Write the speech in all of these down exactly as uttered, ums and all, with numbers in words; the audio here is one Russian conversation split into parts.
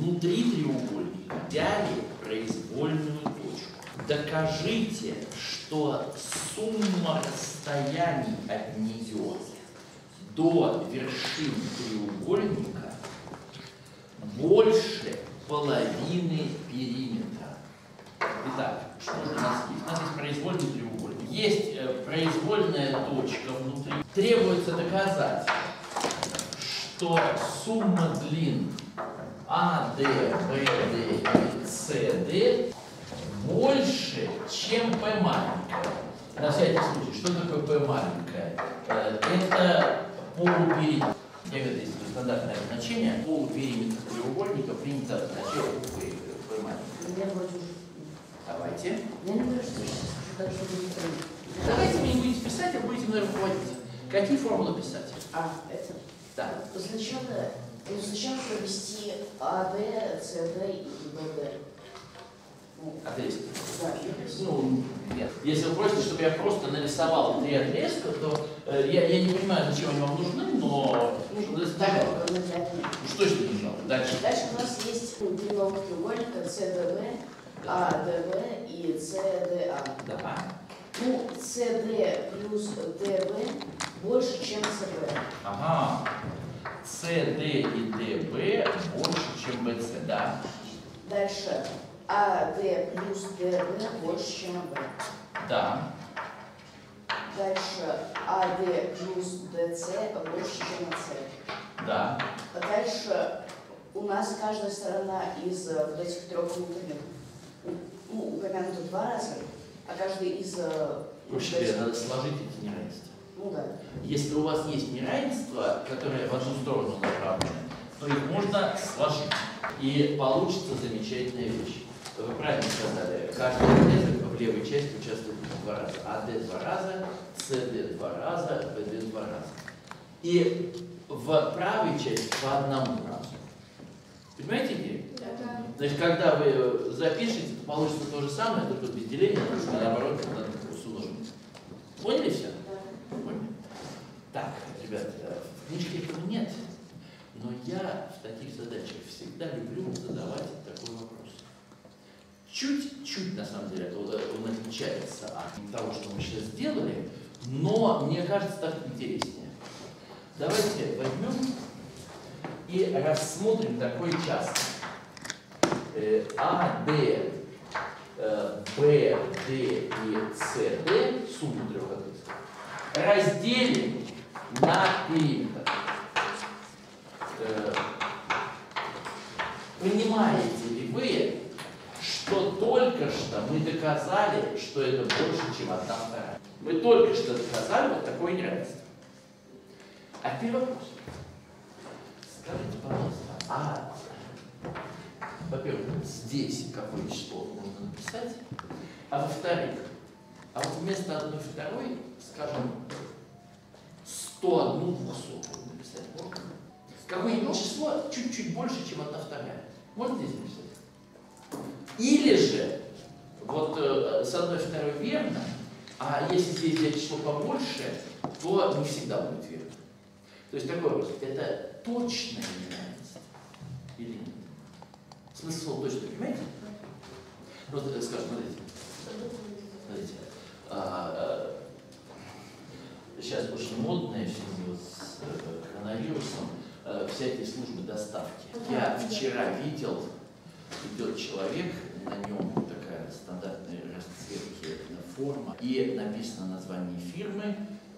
внутри треугольника взяли произвольную точку. Докажите, что сумма расстояний от нее до вершин треугольника больше половины периметра. Итак, что же у нас есть? У нас есть произвольный треугольник. Есть э, произвольная точка внутри. Требуется доказать, что сумма длин А Д, Б Д и С Д больше, чем P маленькая. На всякий случай, что такое P маленькая? Э, это полупериметр. Я говорю, есть стандартное значение. Полупериметр треугольника принято означать буквой P маленькая. Давайте. Я не знаю, что сейчас так, чтобы не понять. Давайте вы не будете писать, а будете мной руководить. Какие формулы писать? А, это? Да. Сначала, ну, сначала провести А, Д, С, Д и Б, Д. Ну, Отрезки. да, Ну, нет. Если вы просите, чтобы я просто нарисовал три отрезка, то э, я, я не понимаю, зачем они вам нужны, но нужно так, ну, что еще не нужно? Дальше. Дальше у нас есть три новых треугольника С, Д, Б, А, Д, В и С, Д, А. Да. Ну, С, Д плюс Д, Б больше, чем С, Б. Ага. С, Д и Д, Б больше, чем Б, С, да. Дальше А, Д плюс Д, Б больше, чем А, Б. Да. Дальше А, Д плюс Д, С больше, чем А, С. Да. Дальше у нас каждая сторона из вот этих трех внутренних, ну, упомянута два раза, а каждый из... Проще говоря, надо сложить эти неравенства. Ну да. Если у вас есть неравенства, которые в одну сторону направлены, то их можно сложить. И получится замечательная вещь. Вы правильно сказали, каждый отрезок в левой части участвует в два раза. А Д два раза, С Д два раза, Б Д два раза. И в правой части по одному разу. Понимаете идею? Да. Значит, когда вы запишете, то получится то же самое, только без деления, потому что наоборот надо с умножением. Поняли все? Да. Поняли. Так, ребят, в книжке этого нет, но я в таких задачах всегда люблю задавать такой вопрос. Чуть-чуть, на самом деле, он отличается от того, что мы сейчас сделали, но мне кажется, так интереснее. Давайте возьмем и рассмотрим такой участок. А, Д, Б, Д и С, Д, сумму трех отрезков, разделим на периметр. Понимаете ли вы, что только что мы доказали, что это больше, чем одна вторая? Мы только что доказали вот такое неравенство. А теперь вопрос. Скажите, пожалуйста, а, во-первых, здесь какое число можно написать, а во-вторых, а вот вместо одной второй, скажем, сто одну двухсотую написать можно? Какое-нибудь число чуть-чуть больше, чем одна вторая. Можно здесь написать? Или же, вот э, с одной второй верно, а если здесь взять число побольше, то не всегда будет верно. То есть такой вопрос, это точное неравенство или нет? Смысл слова точно, понимаете? Вот скажем, смотрите. Смотрите. А, а, сейчас очень модное в связи с э, коронавирусом э, всякие службы доставки. Я вчера видел, идет человек, на нем такая стандартная расцветки форма, и написано название фирмы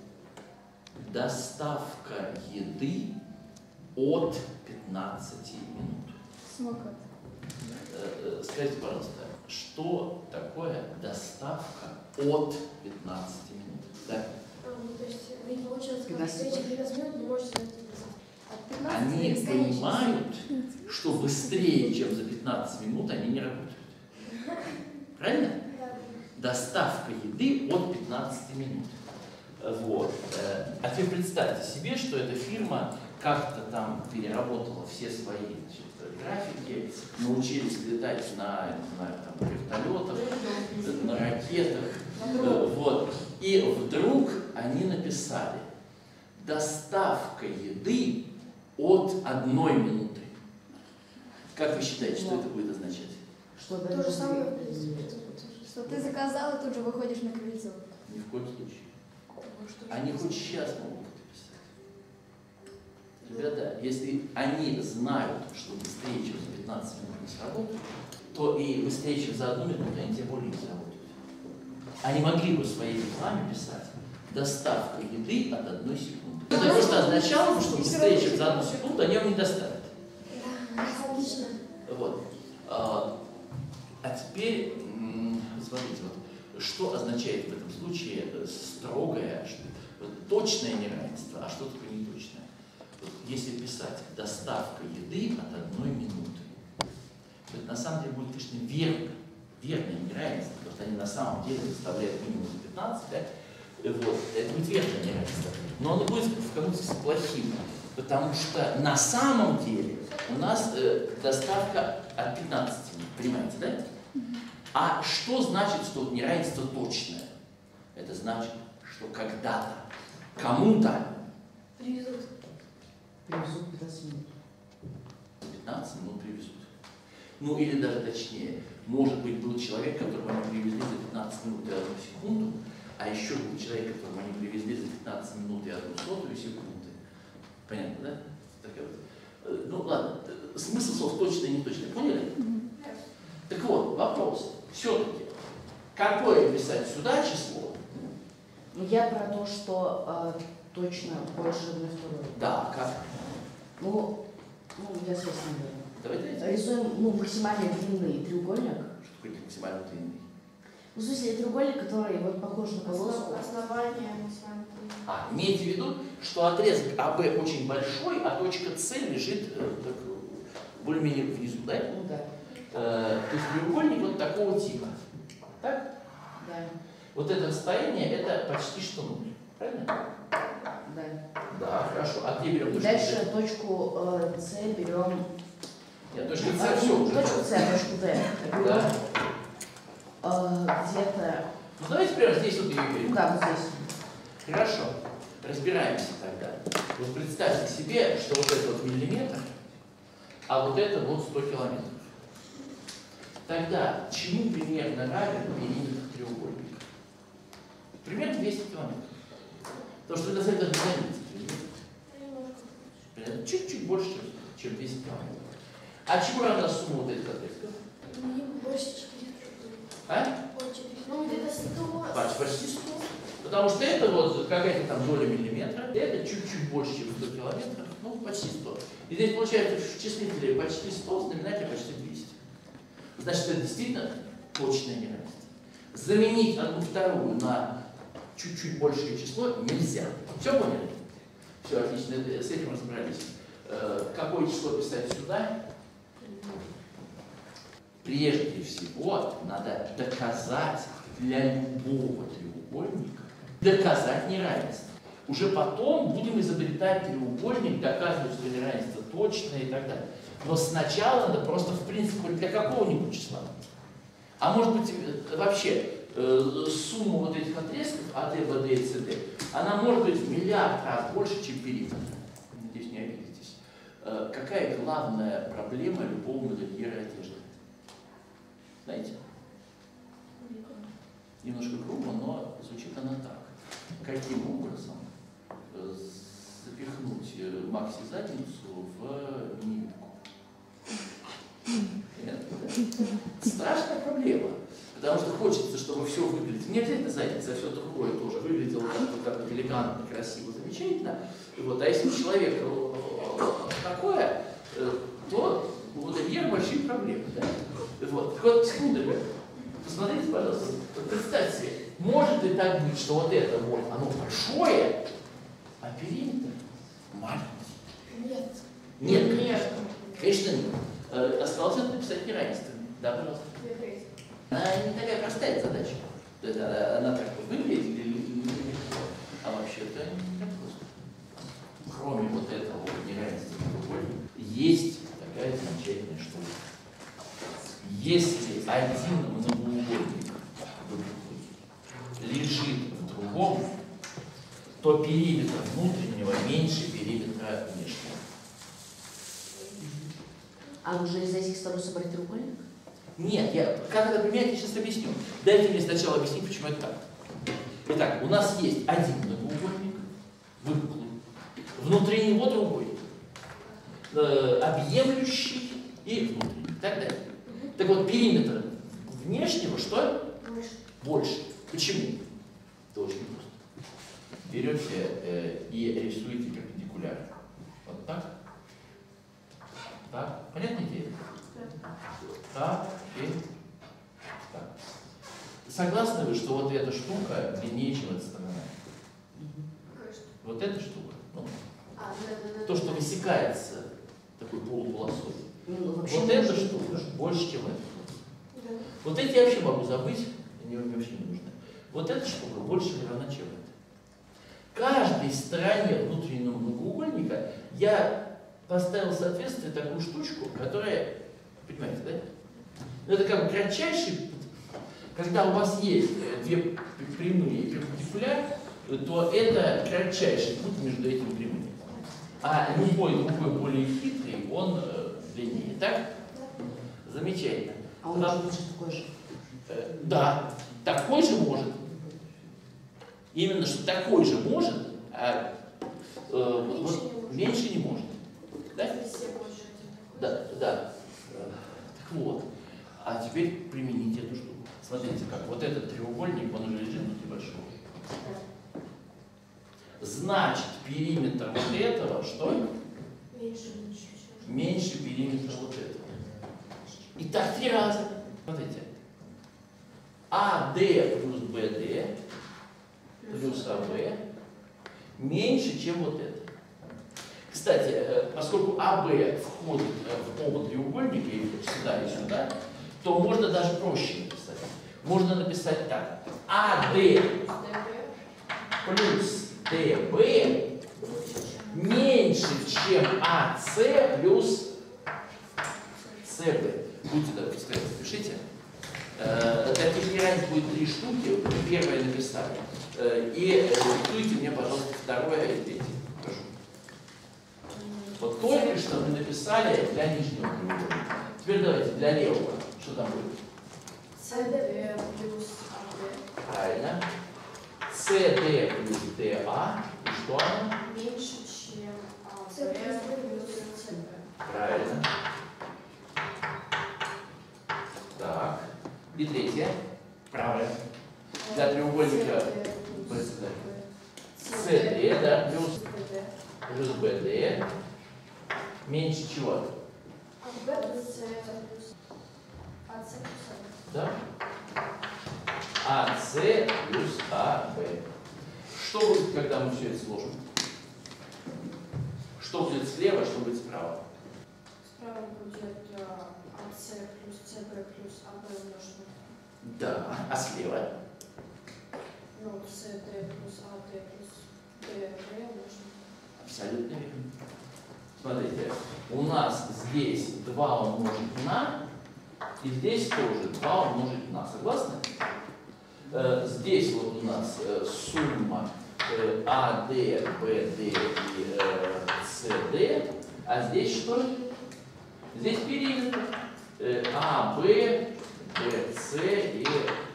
«Доставка еды от пятнадцати минут». Самокат. Скажите, пожалуйста, что такое доставка от пятнадцати минут? Да? Ну, то есть, вы, получается, как встреча пятнадцать минут, не можете найти от пятнадцати до Они бесконечности. понимают, что быстрее, чем за пятнадцать минут, они не работают. Правильно? Да. Доставка еды от пятнадцати минут. Вот. А теперь представьте себе, что эта фирма как-то там переработала все свои, значит, графики, научились летать на, не знаю, там, вертолетах, на ракетах. Вот. И вдруг они написали: доставка еды от одной минуты. Как вы считаете, что это будет означать? Что То же самое, в принципе. Что ты заказал, и тут же выходишь на крыльцо. Ни в коем случае. Они хоть сейчас могут это писать. Ребята, если они знают, что быстрее, чем за пятнадцать минут не сработают, то и быстрее, чем за одну минуту, они тем более не сработают. Они могли бы в своей рекламе писать доставка еды от одной секунды. Это просто означало, что быстрее, чем за одну секунду, они его не доставят. Отлично. Вот. А, а теперь, смотрите, вот, что означает в этом случае строгое, что, вот, точное неравенство, а что такое неточное? Вот, если писать доставка еды от одной минуты, то это на самом деле будет, конечно, верно, верное неравенство, потому что они на самом деле составляют минимум за пятнадцать, да? Вот, это будет верное неравенство, но оно будет в каком-то смысле плохим, потому что на самом деле у нас э, доставка от пятнадцати, понимаете, да? А что значит, что неравенство точное? Это значит, что когда-то, кому-то Привезут. Привезут пятнадцать минут. пятнадцать минут привезут. Ну или даже точнее, может быть, был человек, которого они привезли за пятнадцать минут и одну секунду, а еще был человек, которого они привезли за пятнадцать минут и одну сотую секунды. Понятно, да? Такая вот. Ну ладно, смысл слов точно и не точно. Поняли? Так вот, вопрос. Все-таки, какое писать сюда число? Ну, я про то, что э, точно больше на второй. Да, как? Ну, ну, я сейчас не говорю. Давайте. Рисуем, ну, максимально длинный треугольник. Что такое максимально длинный? Ну, в смысле, треугольник, который вот похож на полоску. Основание максимально. А, имейте в виду, что отрезок АБ очень большой, а точка С лежит э, так, более-менее внизу, да? Ну, да. Э, то есть треугольник вот такого типа. Так? Да. Вот это расстояние, это почти что ноль. Правильно? Да. Да, хорошо. А где берем И точку дальше С? точку э, С берем. Нет, точка С А, все ну, уже. точку С, точку Д. Берем Да. э, где-то. Ну давайте прямо здесь вот ее Ну берем. да, вот здесь. Хорошо. Разбираемся тогда. Вот представьте себе, что вот это вот миллиметр, а вот это вот сто километров. Тогда чему примерно равен периметр треугольника? Примерно двести километров. Потому что это даже не заметить. Чуть-чуть больше, чем двести километров. А чему равна сумма вот этих отрезков? Больше четыре. А? Ну, где-то сто. Почти, почти сто. Потому что это вот какая-то там доля миллиметра, это чуть-чуть больше, чем сто километров, ну почти сто. И здесь получается в числителе почти сто, в знаменателе почти двести. Значит, это действительно точное неравенство. Заменить одну вторую на чуть-чуть большее число нельзя. Все поняли? Все, отлично, с этим разобрались. Какое число писать сюда? Прежде всего, надо доказать для любого треугольника, доказать неравенство. Уже потом будем изобретать треугольник, доказывать, что неравенство точное и так далее. Но сначала надо просто, в принципе, для какого-нибудь числа. А может быть, вообще, э, сумма вот этих отрезков АД, БД и СД, она может быть в миллиард раз больше, чем периметр. Надеюсь, не обидитесь. Э, какая главная проблема любого модельера одежды? Знаете? Немножко грубо, но звучит она так. Каким образом э, запихнуть э, макси-задницу в мини-юбку? Страшная проблема. Потому что хочется, чтобы все выглядело. Не обязательно задница, а все другое тоже выглядело как-то так элегантно, красиво, замечательно. Вот. А если у человека такое, то у модельера большие проблемы. Да? Вот. Так вот, секунду, посмотрите, пожалуйста, вот представьте себе, может ли так быть, что вот это вот, оно большое, а периметр маленький? Нет. Нет, конечно. Конечно, нет. Э, осталось это написать неравенствами. Да, пожалуйста. Она не такая простая задача. Это, она так выглядит, а вообще-то не так просто. Кроме вот этого вот неравенства треугольника, есть такая замечательная штука. Если один многоугольник лежит в другом, то периметр внутреннего меньше периметра внешнего. А уже из этих сторон собрать треугольник? Нет, я, как это применять, я сейчас объясню. Дайте мне сначала объяснить, почему это так. Итак, у нас есть один многоугольник, выпуклый, внутри него другой, э, объемлющий и внутренний, и так далее. Так вот, периметр внешнего что? Больше. Больше. Почему? Это очень просто. Берете э, и рисуете перпендикуляр. Вот так. Так. Понятная идея? Так и так. Согласны вы, что вот эта штука длиннее, чем эта сторона? Вот эта штука. Ну, А, да, да, да. то, что высекается такой полуполосой. Ну, вообще Вот не эта нужно. штука больше, чем эта. Да. Вот эти я вообще могу забыть, они мне вообще не нужны. Вот эта штука больше или равна, чем эта. Каждой стороне внутреннего многоугольника я поставил в соответствие такую штучку, которая, понимаете, да? Ну, это как бы кратчайший, когда у вас есть две прямые перпендикуляр, то это кратчайший путь между этими прямыми. А любой другой более хитрый, он э, длиннее, так? Замечательно. А он Там- может быть такой же. Э, да, такой же может. Именно что такой же может, а э, Меньше вот не может. меньше не может. Да? Все больше один такой. Да, да. Э, Так вот. А теперь примените эту штуку. Смотрите, как вот этот треугольник, он уже лежит внутри большого. Значит, периметр вот этого, что? Меньше, меньше. чем- Меньше периметра вот этого. И так три раза. Смотрите. АД плюс БД плюс АБ меньше, чем вот это. Кстати, э, поскольку АБ входит э, в оба треугольника, и сюда, и сюда, то можно даже проще написать. Можно написать так. АД плюс ДБ меньше, чем АС плюс СБ. Будьте добры, запишите. Э, Таких неравенств будет три штуки. Вы первое написали. Э, И диктуйте мне, пожалуйста, второе и третье. Прошу. Вот только что мы написали для нижнего треугольника. Теперь давайте для левого. Что там будет? СД плюс АД Правильно. СД плюс ДА. И что оно? меньше, чем АБ С плюс плюс СД. Правильно. Так. И третье. Правильно. Для треугольника БСД. СД, да, плюс, плюс БД. Меньше чего? АБ плюс С плюс АС плюс АБ. Да? АС плюс АБ. Что будет, когда мы все это сложим? Что будет слева, что будет справа? Справа будет АС плюс СБ плюс АБ умноженное. Да. А слева? Ну, СД плюс АД плюс ДБ умноженное. Абсолютно верно. Смотрите, у нас здесь два умножить на, и здесь тоже два умножить на. Согласны? Э, здесь вот у нас э, сумма э, АД, БД и э, СД, а здесь что? Здесь периметр. Э, А, Б, Б, С и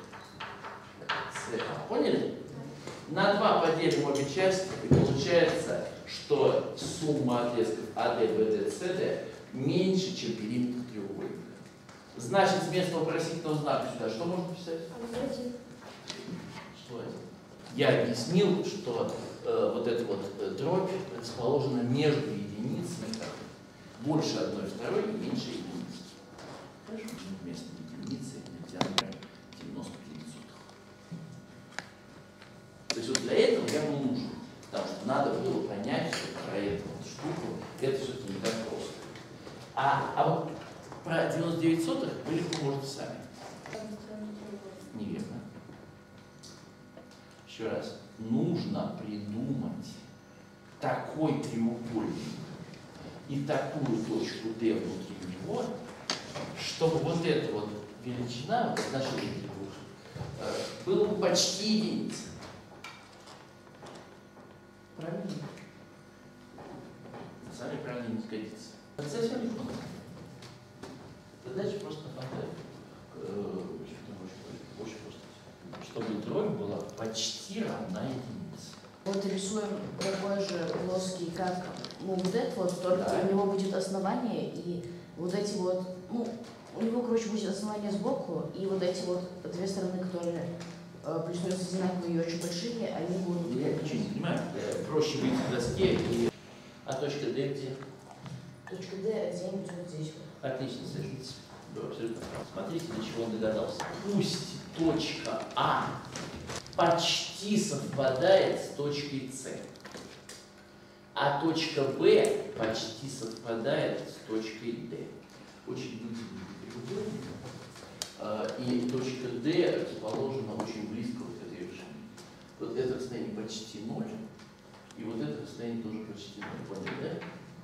С. Поняли? На два поделим обе части, и получается, что сумма отрезков АД, БД, СД меньше, чем периметр треугольника. Значит, вместо вопросительного знака сюда что можно писать? один. Что это? Я объяснил, что э, вот эта вот э, дробь расположена между единицами, как больше одной второй и меньше единицы. Хорошо? Вместо единицы нельзя, например, девяносто девятьсотых. То есть вот для этого я был нужен, потому что надо было понять, что про эту вот штуку это все-таки не так просто. А, а вот про девяносто девять сотых вы легко можете сами. Неверно. Еще раз. Нужно придумать такой треугольник и такую точку D внутри него, чтобы вот эта вот величина, вот отношение двух, э, было бы почти единица. Правильно? На самом деле правильно не сгодится. Это совсем не просто. задача просто фантазия. Очень просто. Чтобы дробь была почти равна единице. Вот рисуем такой же плоский, как ну, вот это вот, только Да. у него будет основание, и вот эти вот, ну, у него, короче, будет основание сбоку, и вот эти вот две стороны, которые э, плюс-минус одинаковые и очень большие, они будут... Я ничего не понимаю. Э, Проще выйти к доске и... А точка D где? Точка D где-нибудь вот здесь вот. Отлично, садитесь. Да, абсолютно прав. Смотрите, до чего он догадался. Пусть точка А почти совпадает с точкой С, а точка Б почти совпадает с точкой D. Очень выделенный треугольник. А, И точка D расположена очень близко вот к этой вершине. Вот это расстояние почти ноль, и вот это расстояние тоже почти ноль. Поняли,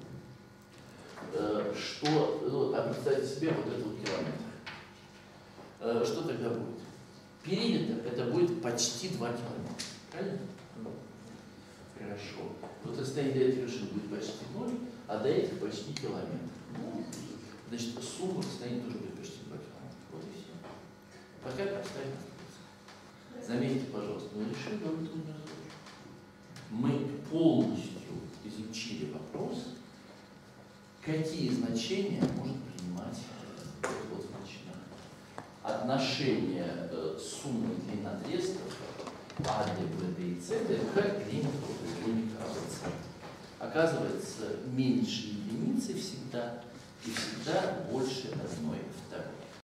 да? Что, ну, а представьте себе вот это вот километр. Что тогда будет? Периметр это будет почти два километра. Правильно? Хорошо. Вот расстояние до этой вершины будет почти ноль, а до этих почти километр. Ну, значит, сумма расстояния тоже будет почти два километра. Вот и все. Пока простая инструкция. Заметьте, пожалуйста, мы решили довольно трудную задачу. Мы полностью изучили вопрос, какие значения может принимать это вот величина. Отношение э, суммы длин отрезков А, Д, Б, Д и С к периметру треугольника А, Б, С. Оказывается, меньше единицы всегда и всегда больше одной второй.